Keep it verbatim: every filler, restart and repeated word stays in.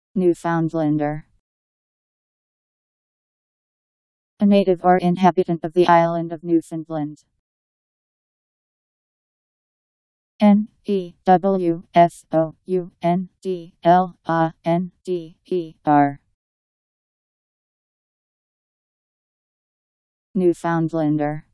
Newfoundlander. A native or inhabitant of the island of Newfoundland. N E W F O U N D L A N D E R. Newfoundlander.